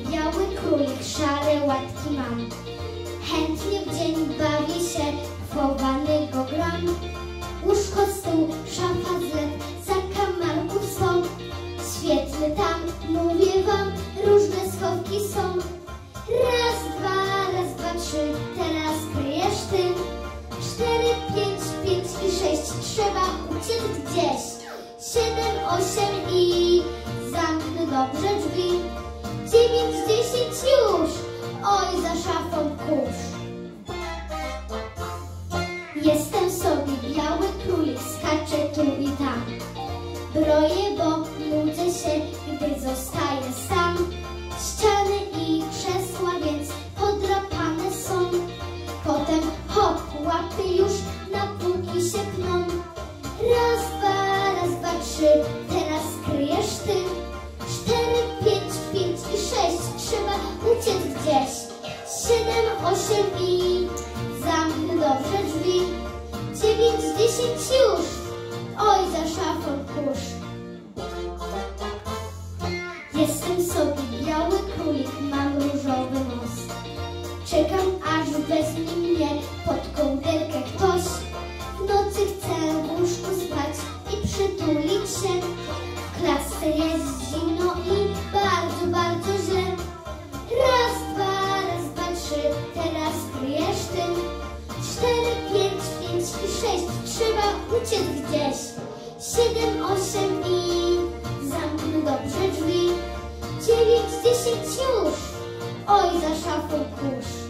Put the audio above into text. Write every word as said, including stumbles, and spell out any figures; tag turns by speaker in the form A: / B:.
A: biały królik, szare łatki mam. Chętnie w dzień bawię się, chowany go gram. Łóżko, stół, szafa, zlew, zakamarków są. Świetny tam, mówię wam, różne schowki są. Raz, dwa, raz, dwa, trzy, teraz kryjesz ty. Cztery, pięć, pięć i sześć, trzeba uciec gdzieś. Siedem, osiem i zamknę dobrze drzwi. Dziewięć, dziesięć już, oj za szafą kurz. Jestem sobie biały królik, skaczę tu i tam. Broję, bo nudzę się, gdy zostaję sam. Ściany i krzesła więc podrapane są. Potem hop, łapy już na półki się pną. Raz, dwa, raz, dwa, trzy, teraz kryjesz ty. Cztery, pięć, pięć i sześć, trzeba uciec gdzieś. Siedem, osiem i zamknę dobrze drzwi. Dziewięć, dziesięć już, oj za szafą kurz. Jestem sobie biały królik, mam różowy nos. Czekam, aż wezmie mnie pod kołderkę ktoś. W nocy chcę w łóżku spać i przytulić się. W klatce jest zimno i bardzo, bardzo źle. Raz, dwa, raz, dwa, trzy, teraz kryjesz ty. Cztery, pięć, pięć i sześć, trzeba uciec gdzieś. Siedem, osiem i zamknę dobrze drzwi. Dziewięć, dziesięć już, oj za szafą kurz.